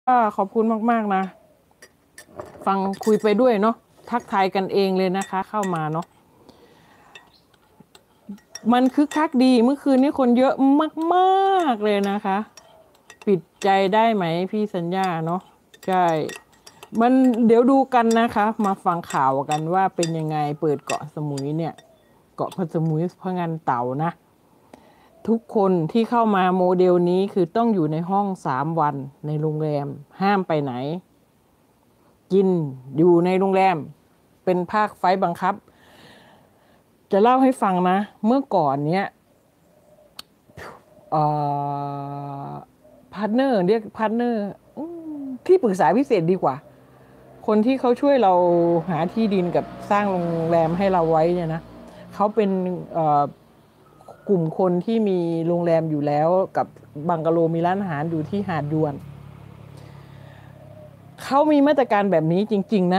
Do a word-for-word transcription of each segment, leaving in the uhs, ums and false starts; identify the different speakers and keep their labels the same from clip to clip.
Speaker 1: ก็ขอบคุณมากๆนะฟังคุยไปด้วยเนาะทักทายกันเองเลยนะคะเข้ามาเนาะมันคึกคักดีเมื่อคืนนี้คนเยอะมากๆเลยนะคะปิดใจได้ไหมพี่สัญญาเนาะใช่มันเดี๋ยวดูกันนะคะมาฟังข่าวกันว่าเป็นยังไงเปิดเกาะสมุยเนี่ยเกาะพะสมุยพะงันเต่านะทุกคนที่เข้ามาโมเดลนี้คือต้องอยู่ในห้องสามวันในโรงแรมห้ามไปไหนกินอยู่ในโรงแรมเป็นภาคไฟบังคับจะเล่าให้ฟังนะเมื่อก่อนเนี้ยเอ่อพาร์ทเนอร์เรียกพาร์ทเนอร์ที่ปรึกษาพิเศษดีกว่าคนที่เขาช่วยเราหาที่ดินกับสร้างโรงแรมให้เราไว้เนี่ยนะเขาเป็นเอ่อกลุ่มคนที่มีโรงแรมอยู่แล้วกับบังกะโลมีร้านอาหารอยู่ที่หาดยวนเขามีมาตรการแบบนี้จริงๆนะ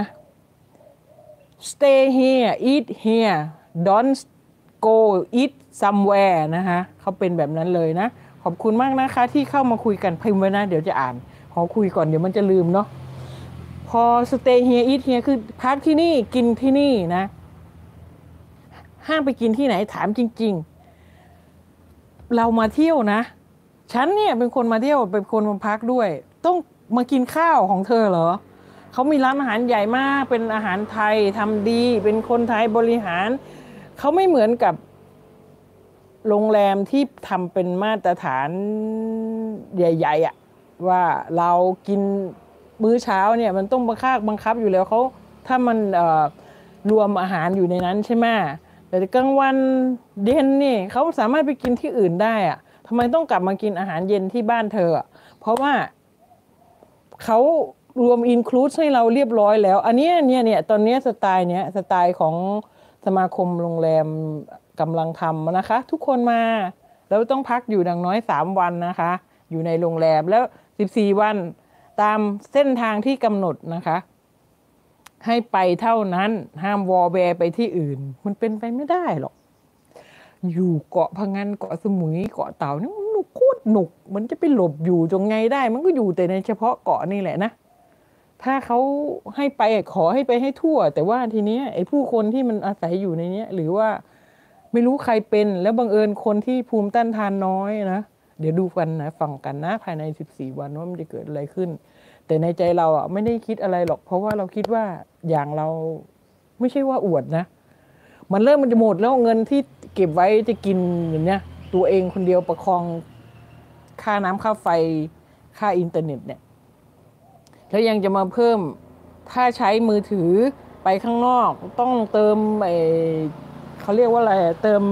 Speaker 1: stay here eat here don't go eat somewhere นะคะเขาเป็นแบบนั้นเลยนะขอบคุณมากนะคะที่เข้ามาคุยกันพิมพ์ไว้นะเดี๋ยวจะอ่านขอคุยก่อนเดี๋ยวมันจะลืมเนาะพอ stay here eat here คือพักที่นี่กินที่นี่นะห้ามไปกินที่ไหนถามจริงๆเรามาเที่ยวนะฉันเนี่ยเป็นคนมาเที่ยวเป็นคนมาพักด้วยต้องมากินข้าวของเธอเหรอเขามีร้านอาหารใหญ่มากเป็นอาหารไทยทำดีเป็นคนไทยบริหารเขาไม่เหมือนกับโรงแรมที่ทำเป็นมาตรฐานใหญ่ๆอะว่าเรากินมื้อเช้าเนี่ยมันต้องบังคับบังคับอยู่แล้วเขาถ้ามันเอ่อรวมอาหารอยู่ในนั้นใช่ไหมแต่กลางวันเย็นนี่เขาสามารถไปกินที่อื่นได้อะทำไมต้องกลับมากินอาหารเย็นที่บ้านเธออะเพราะว่าเขารวมอินคลูดให้เราเรียบร้อยแล้วอันนี้เนี่ยเนี่ยตอนนี้สไตล์เนี้ยสไตล์ของสมาคมโรงแรมกำลังทำนะคะทุกคนมาแล้วต้องพักอยู่ดังน้อยสามวันนะคะอยู่ในโรงแรมแล้วสิบสี่วันตามเส้นทางที่กำหนดนะคะให้ไปเท่านั้นห้ามวอลแวร์ไปที่อื่นมันเป็นไปไม่ได้หรอกอยู่เกาะพะงันเกาะสมุยเกาะเต่านี่มันโคตรหนุกมันจะไปหลบอยู่ตรงไงได้มันก็อยู่แต่ในเฉพาะเกาะนี่แหละนะถ้าเขาให้ไปขอให้ไปให้ทั่วแต่ว่าทีนี้ไอ้ผู้คนที่มันอาศัยอยู่ในนี้หรือว่าไม่รู้ใครเป็นแล้วบังเอิญคนที่ภูมิต้านทานน้อยนะเดี๋ยวดูกันนะฟังกันนะภายในสิบสี่วันว่ามันจะเกิดอะไรขึ้นแต่ในใจเราอ่ะไม่ได้คิดอะไรหรอกเพราะว่าเราคิดว่าอย่างเราไม่ใช่ว่าอวดนะมันเริ่มมันจะหมดแล้วเงินที่เก็บไว้จะกินอย่างเนี้ยตัวเองคนเดียวประคองค่าน้ำค่าไฟค่าอินเทอร์เน็ตเนี่ยแล้วยังจะมาเพิ่มถ้าใช้มือถือไปข้างนอกต้องเติมไอเขาเรียกว่าอะไรเติม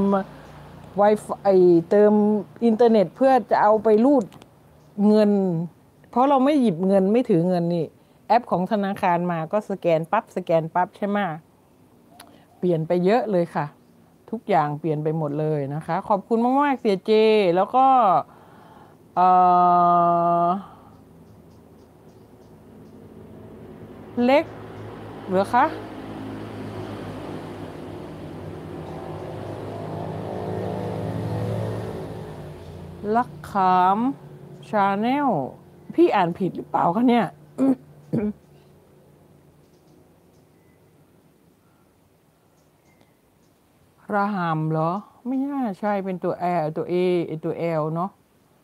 Speaker 1: Wi-Fi เติมอินเทอร์เน็ตเพื่อจะเอาไปรูดเงินเพราะเราไม่หยิบเงินไม่ถือเงินนี่แอปของธนาคารมาก็สแกนปั๊บสแกนปั๊บใช่ไหมเปลี่ยนไปเยอะเลยค่ะทุกอย่างเปลี่ยนไปหมดเลยนะคะขอบคุณมากๆเสียเจแล้วก็เอ่อเล็กเหรือคะลักขามชาแนลพี่อ่านผิดหรือเปล่าคะเนี่ยระหามเหรอไม่น่าใช่เป็นตัวแอลตัวเอตัวแอลเนาะ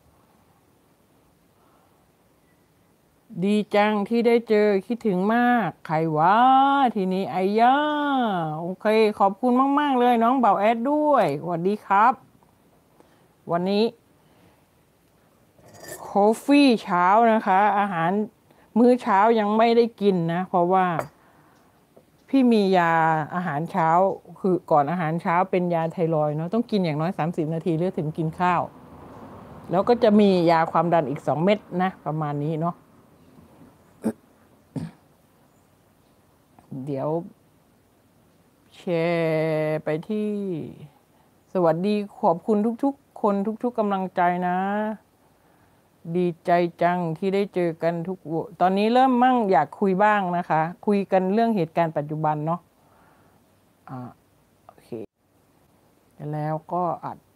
Speaker 1: ดีจังที่ได้เจอคิดถึงมากใครวะทีนี้ไอ้ย่าโอเคขอบคุณมากๆเลยน้องเบาแอดด้วยสวัสดีครับวันนี้คอฟฟี่เช้านะคะอาหารมื้อเช้ายังไม่ได้กินนะเพราะว่าพี่มียาอาหารเช้าคือก่อนอาหารเช้าเป็นยาไทรอยด์เนาะต้องกินอย่างน้อยสามสิบนาทีเลือถึงกินข้าวแล้วก็จะมียาความดันอีกสองเม็ดนะประมาณนี้เนาะเดี๋ยวแชร์ไปที่สวัสดีขอบคุณทุกๆคนทุกๆกำลังใจนะดีใจจังที่ได้เจอกันทุกตอนนี้เริ่มมั่งอยากคุยบ้างนะคะคุยกันเรื่องเหตุการณ์ปัจจุบันเนาะอ่าโอเคแล้วก็อัด